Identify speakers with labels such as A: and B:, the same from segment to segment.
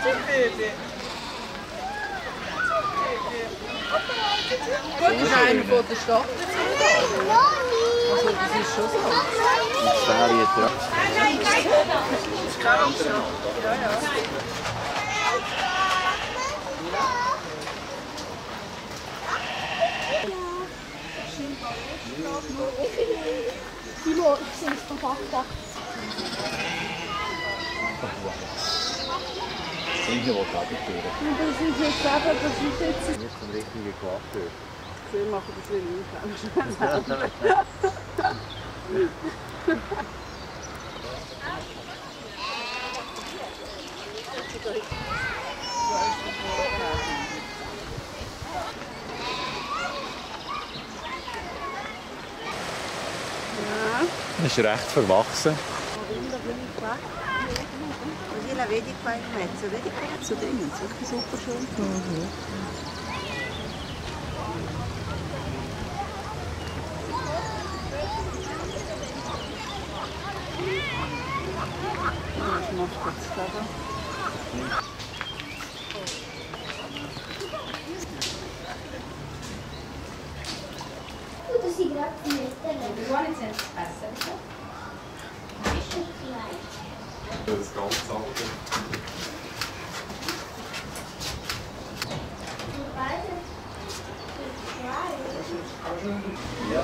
A: Gut, das ist einer von der Stadt. Also, das ist schon so.
B: Und Ferien dran.
A: Das kann ich schon. Ja, ja.
C: Timo, ich sehe es vom Fachdach.
B: Ich will abgekühlt.
C: Das ist jetzt eben, das ist jetzt...
B: Nicht zum richtigen Coiffeur.
A: Sie machen das will ich
B: Das ist recht verwachsen.
A: Vedi qua in mezzo, vedi che cazzo dentro, che super schön. Was machst du jetzt da?
C: Tutto si grazie a te.
D: Buone senza passare.
E: Das ganz alte.
B: Ja.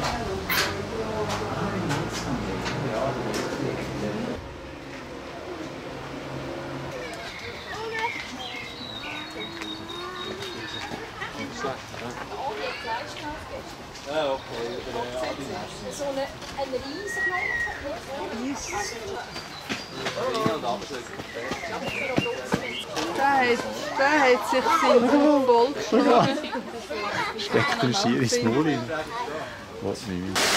B: Ja, okay.
D: So ein riesiger
A: Der hat sich seinen Mund vollgeschlagen.
B: Steckt er schier ins Maul rein. Was nicht mehr.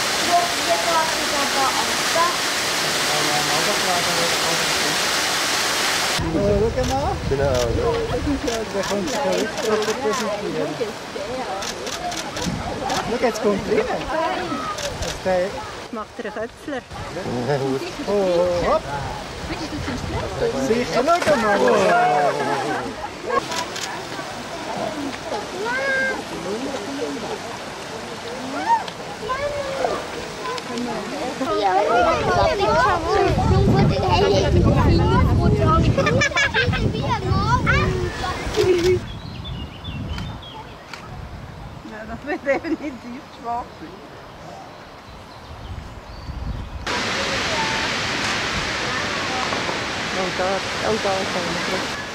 F: Schau mal.
B: Genau.
F: Da kommt es präsentieren. Schau, jetzt kommt rein.
A: Macht er einen Köpfler?
F: Oh, hopp. Sicher, schau mal.
A: Ja, das wird definitiv schwach.
F: Oh, da kommt es.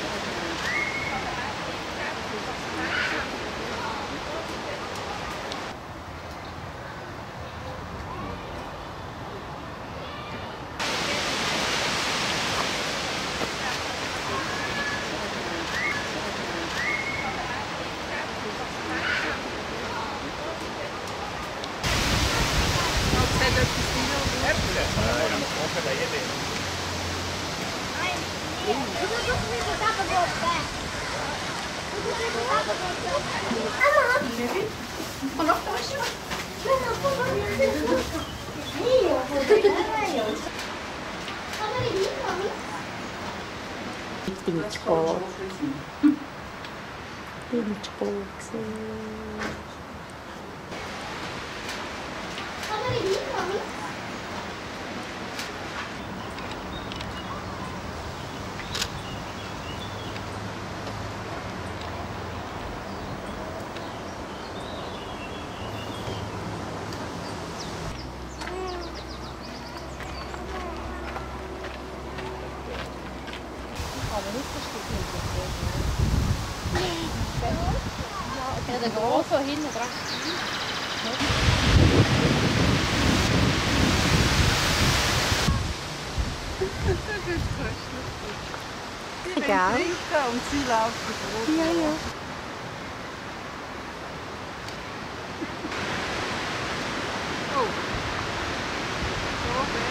C: Ich bin zu spät. Ich bin zu spät gewesen. Ja, der große hinten dran.
A: Das ist köstlich.
C: Egal.
A: Und sie laufen
C: Ja, ja.
A: Oh. Okay.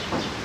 C: Tschüss.